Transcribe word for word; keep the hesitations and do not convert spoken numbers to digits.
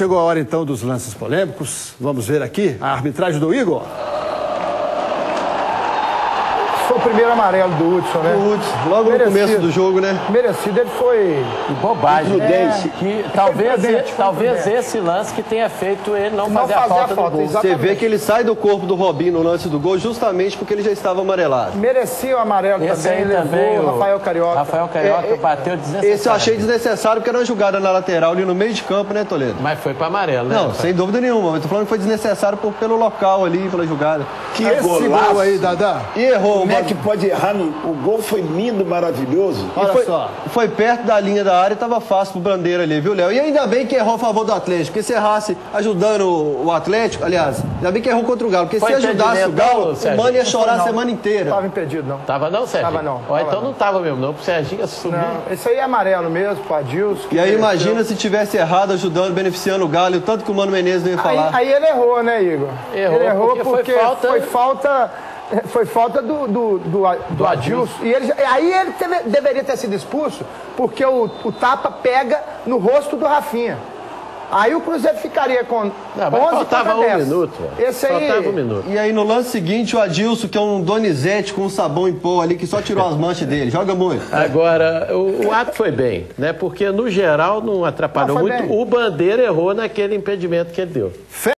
Chegou a hora, então, dos lances polêmicos. Vamos ver aqui a arbitragem do Igor. Foi o primeiro amarelo do Hudson, né? O Hudson, logo Merecido. no começo do jogo, né? Merecido, ele foi... Que bobagem. É, que talvez ele, talvez esse lance que tenha feito ele não, não fazer a falta, a falta do gol. Exatamente. Você vê que ele sai do corpo do Robinho no lance do gol justamente porque ele já estava amarelado. Merecia o amarelo esse também, aí também levou o Rafael Carioca. Rafael Carioca é, bateu desnecessário. Esse eu achei desnecessário porque era uma jogada na lateral ali no meio de campo, né, Toledo? Mas foi para amarelo, né? Não, rapaz? Sem dúvida nenhuma. Eu tô falando que foi desnecessário por, pelo local ali, pela jogada. Que esse gol aí, Dadá. E errou. Como é que pode errar? No... O gol foi lindo, maravilhoso. Olha foi, só. Foi perto da linha da área e tava fácil pro Bandeira ali, viu, Léo? E ainda bem que errou a favor do Atlético. Porque se errasse ajudando o, o Atlético, aliás, ainda bem que errou contra o Galo. Porque foi se ajudasse o Galo, não, o Mano ia chorar não, a semana inteira. Não tava impedido, não. Tava não, Sérgio? Tava não. Ó, tava então não. não tava mesmo, não. Pro Serginho assumir. Não, esse aí é amarelo mesmo, pro Adilson. E aí imagina se tivesse errado, ajudando, beneficiando o Galo, o tanto que o Mano Menezes não ia falar. Aí, aí ele errou, né, Igor? Errou, ele errou porque, porque, foi falta... Foi falta... Foi falta do, do, do, do, do Adilson. E ele, aí ele teve, deveria ter sido expulso, porque o, o tapa pega no rosto do Rafinha. Aí o Cruzeiro ficaria com não, onze faltava um minuto. Esse aí... Faltava um minuto. E aí no lance seguinte, o Adilson, que é um Donizete com um sabão em pó ali, que só tirou as manchas dele. Joga muito. Agora, o, o ato foi bem, né? Porque no geral não atrapalhou não, muito. Bem. O Bandeira errou naquele impedimento que ele deu.